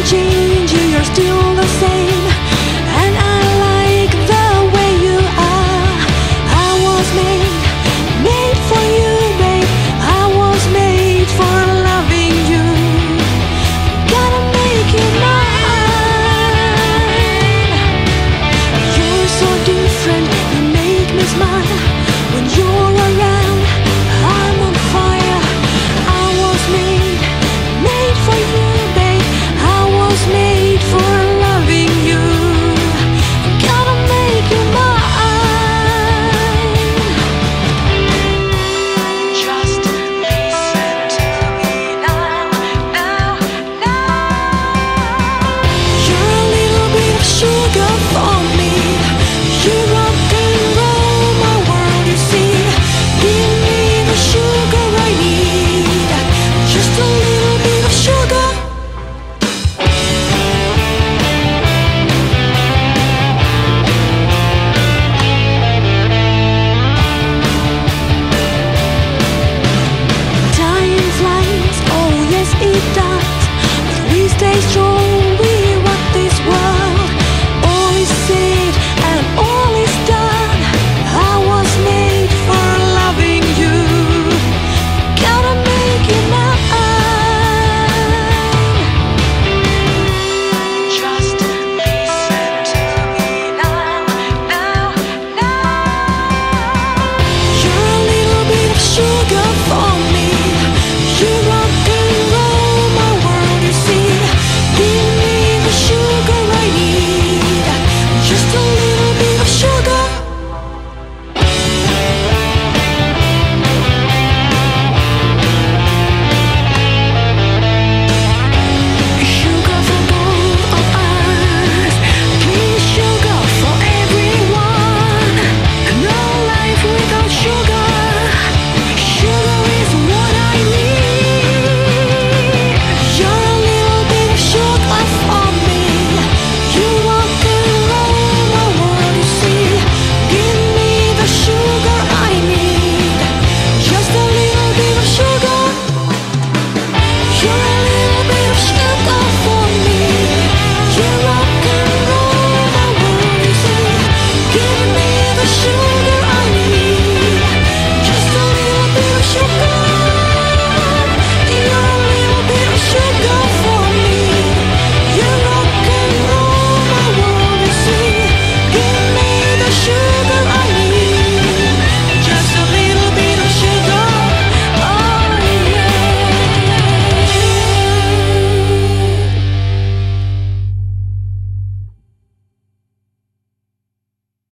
change, you're still the same. And I like the way you are. I was made for you, babe. I was made for loving you. Gotta make you mine. You're so different, you make me smile. When you're around, I'm on fire. I was made for you, babe. I was made for loving you. Gotta make you mine. Just listen to me now, now, now. You're a little bit of sugar for